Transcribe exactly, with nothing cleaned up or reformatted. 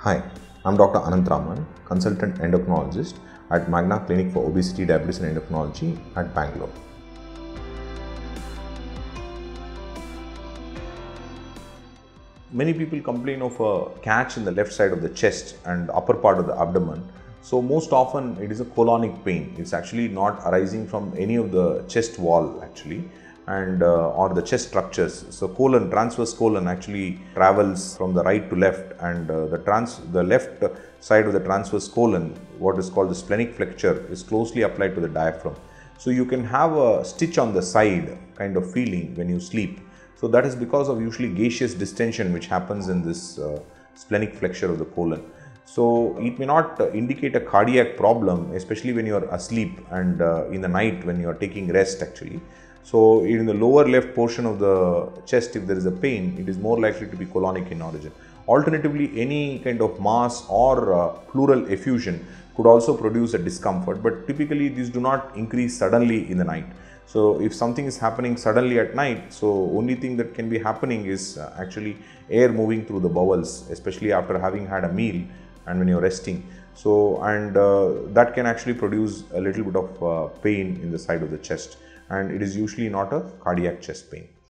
Hi, I'm Doctor Anant Raman, consultant endocrinologist at Magna Clinic for Obesity, Diabetes and Endocrinology at Bangalore. Many people complain of a catch in the left side of the chest and upper part of the abdomen. So most often it is a colonic pain. It's actually not arising from any of the chest wall actually and uh, or the chest structures. So colon, transverse colon actually travels from the right to left, and uh, the trans the left side of the transverse colon, what is called the splenic flexure, is closely applied to the diaphragm. So you can have a stitch on the side kind of feeling when you sleep. So that is because of usually gaseous distension which happens in this uh, splenic flexure of the colon. So it may not uh, indicate a cardiac problem, especially when you are asleep and uh, in the night when you are taking rest actually. So in the lower left portion of the chest, if there is a pain, it is more likely to be colonic in origin. Alternatively, any kind of mass or uh, pleural effusion could also produce a discomfort, but typically these do not increase suddenly in the night. So if something is happening suddenly at night, so only thing that can be happening is uh, actually air moving through the bowels, especially after having had a meal and when you're resting. So, and uh, that can actually produce a little bit of uh, pain in the side of the chest, and it is usually not a cardiac chest pain.